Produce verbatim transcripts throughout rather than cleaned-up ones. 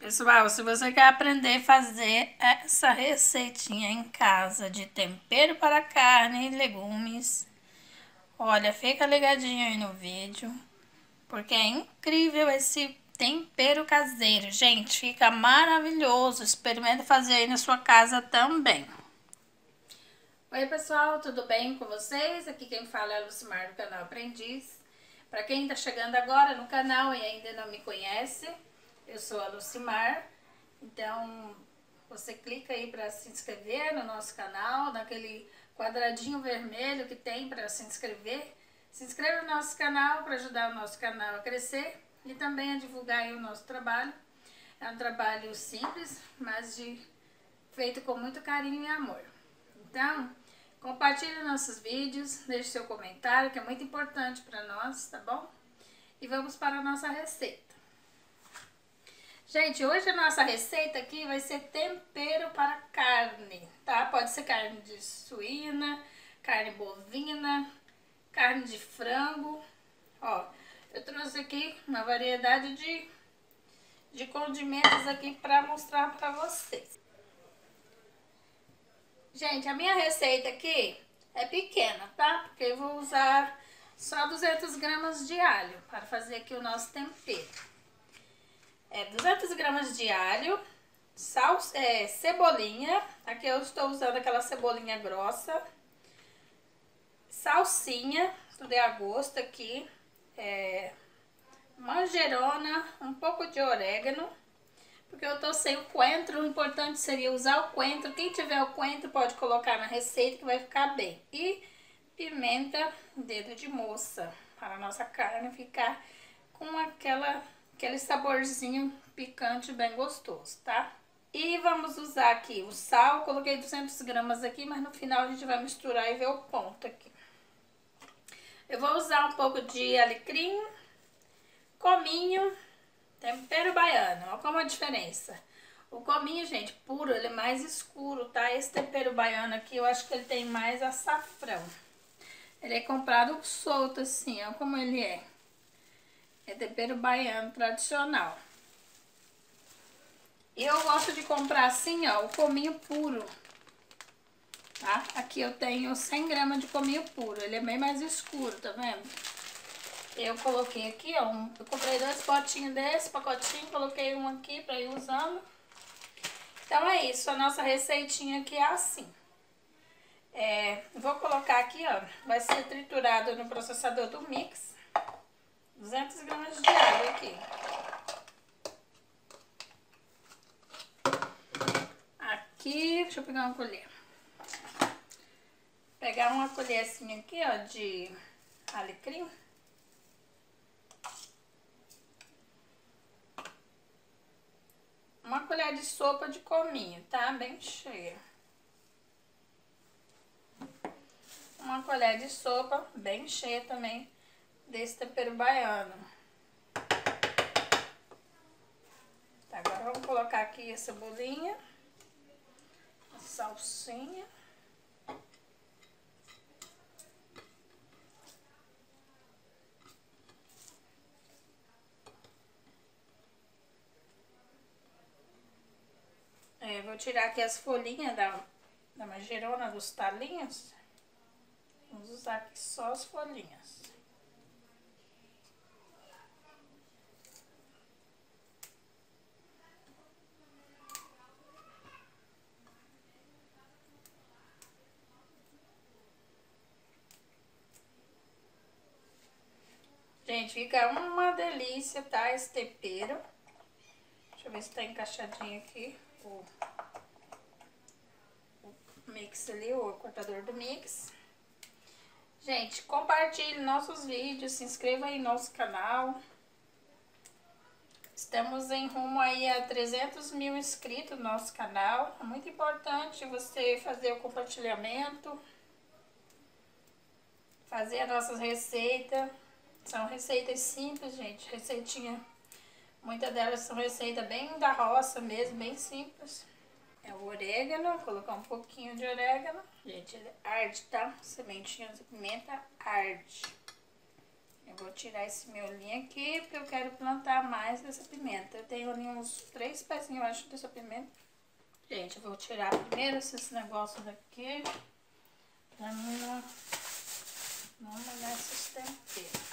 Pessoal, se você quer aprender a fazer essa receitinha em casa de tempero para carne e legumes, olha, fica ligadinho aí no vídeo, porque é incrível esse tempero caseiro. Gente, fica maravilhoso. Experimenta fazer aí na sua casa também. Oi pessoal, tudo bem com vocês? Aqui quem fala é a Lucimar do canal Aprendiz. Para quem está chegando agora no canal e ainda não me conhece, eu sou a Lucimar. Então você clica aí para se inscrever no nosso canal, naquele quadradinho vermelho que tem para se inscrever. Se inscreva no nosso canal para ajudar o nosso canal a crescer e também a divulgar aí o nosso trabalho. É um trabalho simples, mas de, feito com muito carinho e amor. Então, compartilhe nossos vídeos, deixe seu comentário, que é muito importante para nós, tá bom? E vamos para a nossa receita. Gente, hoje a nossa receita aqui vai ser tempero para carne, tá? Pode ser carne de suína, carne bovina, carne de frango. Ó, eu trouxe aqui uma variedade de, de condimentos aqui para mostrar para vocês. Gente, a minha receita aqui é pequena, tá? Porque eu vou usar só duzentas gramas de alho para fazer aqui o nosso tempero. É, duzentas gramas de alho, sal, é, cebolinha, aqui eu estou usando aquela cebolinha grossa, salsinha, tudo é a gosto aqui, é, manjerona, um pouco de orégano, porque eu tô sem o coentro. O importante seria usar o coentro. Quem tiver o coentro pode colocar na receita que vai ficar bem. E pimenta, dedo de moça, para a nossa carne ficar com aquela... aquele saborzinho picante bem gostoso, tá? E vamos usar aqui o sal, coloquei duzentas gramas aqui, mas no final a gente vai misturar e ver o ponto aqui. Eu vou usar um pouco de alecrim, cominho, tempero baiano. Olha como a diferença. O cominho, gente, puro, ele é mais escuro, tá? Esse tempero baiano aqui, eu acho que ele tem mais açafrão. Ele é comprado solto assim, olha como ele é. É tempero baiano tradicional. E eu gosto de comprar assim, ó, o cominho puro. Tá? Aqui eu tenho cem gramas de cominho puro. Ele é bem mais escuro, tá vendo? Eu coloquei aqui, ó, um, eu comprei dois potinhos desse, pacotinho, coloquei um aqui pra ir usando. Então é isso, a nossa receitinha aqui é assim. É, vou colocar aqui, ó, vai ser triturado no processador do mix. duzentas gramas de alho aqui. Aqui, deixa eu pegar uma colher. Pegar uma colher assim aqui, ó, de alecrim. Uma colher de sopa de cominho, tá? Bem cheia. Uma colher de sopa bem cheia também desse tempero baiano. Tá, agora vamos colocar aqui a cebolinha, a salsinha. É, vou tirar aqui as folhinhas da, da manjerona, dos talinhos. Vamos usar aqui só as folhinhas. Gente, fica uma delícia, tá? Esse tempero. Deixa eu ver se tá encaixadinho aqui o, o mix ali, o cortador do mix. Gente, compartilhe nossos vídeos, se inscreva aí no nosso canal. Estamos em rumo aí a trezentos mil inscritos no nosso canal. É muito importante você fazer o compartilhamento, fazer as nossas receitas. São receitas simples, gente, receitinha. Muitas delas são receitas bem da roça mesmo, bem simples. É o orégano, vou colocar um pouquinho de orégano. Gente, ele arde, tá? Sementinhas de pimenta arde. Eu vou tirar esse miolinho aqui, porque eu quero plantar mais dessa pimenta. Eu tenho ali uns três pezinhos, eu acho, dessa pimenta. Gente, eu vou tirar primeiro esses negócios daqui, pra não, não molhar esses temperos.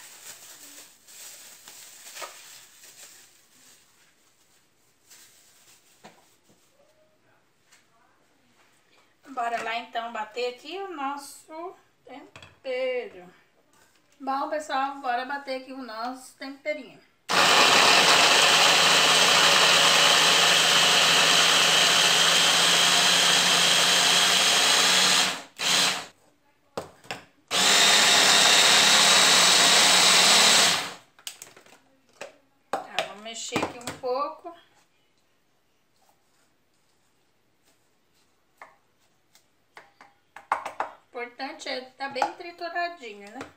Bora lá então bater aqui o nosso tempero. Bom, pessoal, bora bater aqui o nosso temperinho. Tá, vamos mexer aqui um pouco. O importante é estar bem trituradinho, né?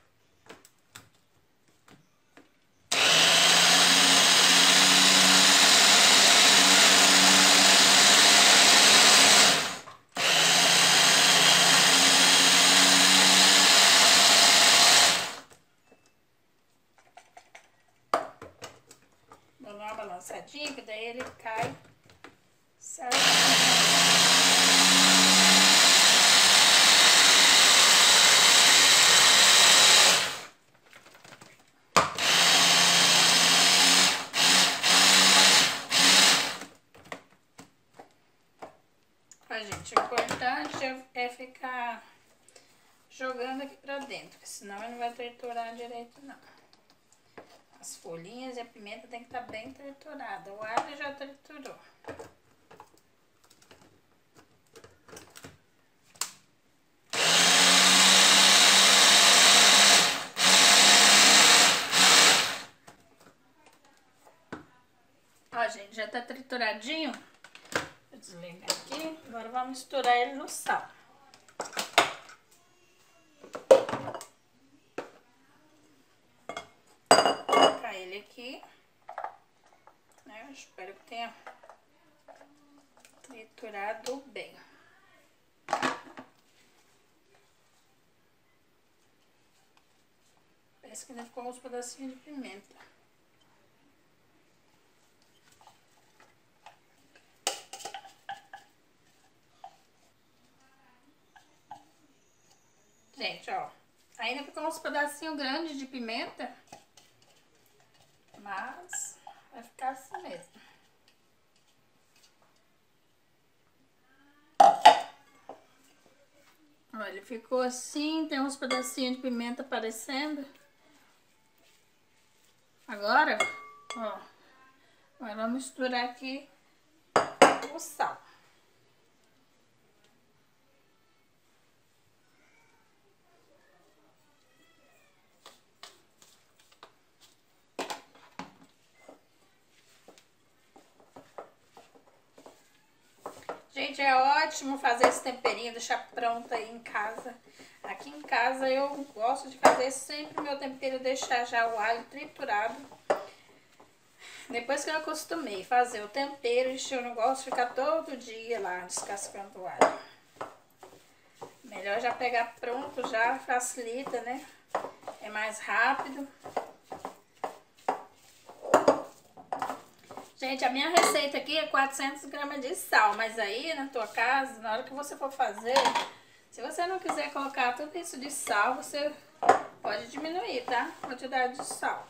Vou dar uma balançadinha, que daí ele cai certinho. Gente, o importante é ficar jogando aqui pra dentro, porque senão ele não vai triturar direito, não. As folhinhas e a pimenta tem que estar bem triturada. O alho já triturou. Ó, gente, já tá trituradinho. Vou desligar aqui. Agora vamos misturar ele no sal. Vou colocar ele aqui. Né? Eu espero que tenha triturado bem. Parece que ainda ficou uns pedacinhos de pimenta. Gente, ó, ainda ficou uns pedacinhos grandes de pimenta, mas vai ficar assim mesmo. Olha, ele ficou assim, tem uns pedacinhos de pimenta aparecendo. Agora, ó, agora vamos misturar aqui o sal. Gente, é ótimo fazer esse temperinho, deixar pronto aí em casa. Aqui em casa eu gosto de fazer sempre meu tempero, deixar já o alho triturado. Depois que eu acostumei fazer o tempero, eu não gosto de ficar todo dia lá descascando o alho. Melhor já pegar pronto, já facilita, né? É mais rápido. Gente, a minha receita aqui é quatrocentos gramas de sal, mas aí na tua casa, na hora que você for fazer, se você não quiser colocar tudo isso de sal, você pode diminuir, tá? A quantidade de sal.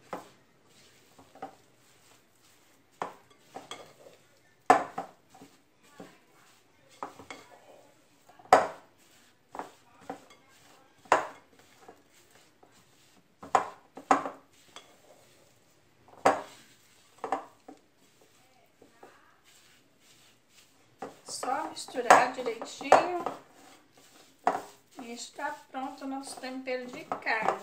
Só misturar direitinho e está pronto o nosso tempero de carne.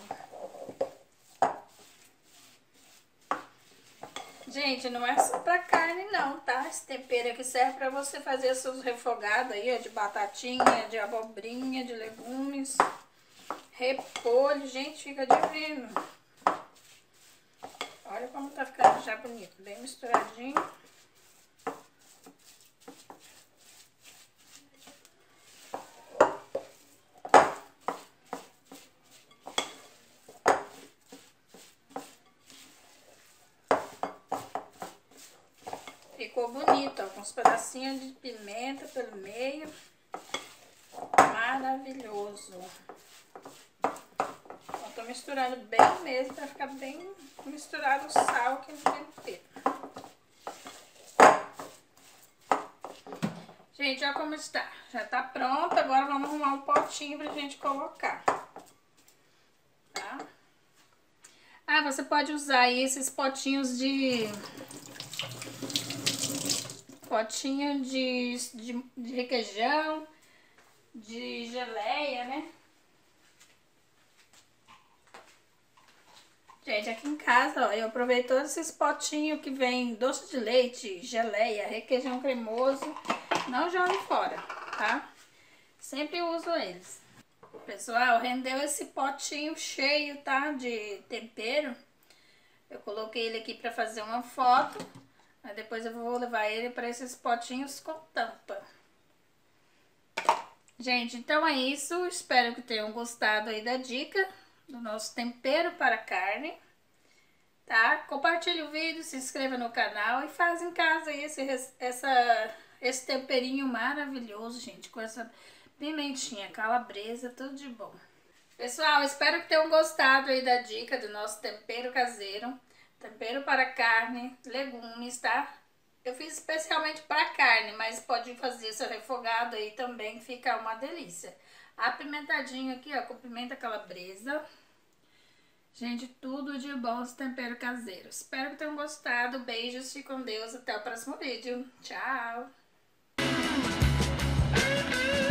Gente, não é só pra carne não, tá? Esse tempero aqui serve pra você fazer seus refogados aí, ó, de batatinha, de abobrinha, de legumes, repolho. Gente, fica divino. Olha como tá ficando já bonito, bem misturadinho. ficou bonito, ó, com uns pedacinhos de pimenta pelo meio. Maravilhoso. Eu tô misturando bem mesmo, pra ficar bem misturado o sal aqui no tempero. Gente, olha como está. Já tá pronto, agora vamos arrumar um potinho pra gente colocar. Tá? Ah, você pode usar aí esses potinhos de... Potinho de, de, de requeijão, de geleia, né? Gente, aqui em casa, ó, eu aproveito todos esses potinhos que vem doce de leite, geleia, requeijão cremoso. Não jogo fora, tá? Sempre uso eles. Pessoal, rendeu esse potinho cheio, tá? De tempero. Eu coloquei ele aqui pra fazer uma foto. Aí depois eu vou levar ele para esses potinhos com tampa. Gente, então é isso. Espero que tenham gostado aí da dica do nosso tempero para carne. Tá? Compartilhe o vídeo, se inscreva no canal e faz em casa aí esse, essa, esse temperinho maravilhoso, gente. Com essa pimentinha, calabresa, tudo de bom. Pessoal, espero que tenham gostado aí da dica do nosso tempero caseiro. Tempero para carne, legumes, tá? Eu fiz especialmente para carne, mas pode fazer seu refogado aí também, fica uma delícia. Apimentadinho aqui, ó, com pimenta calabresa. Gente, tudo de bom esse tempero caseiro. Espero que tenham gostado. Beijos, fique com Deus. Até o próximo vídeo. Tchau!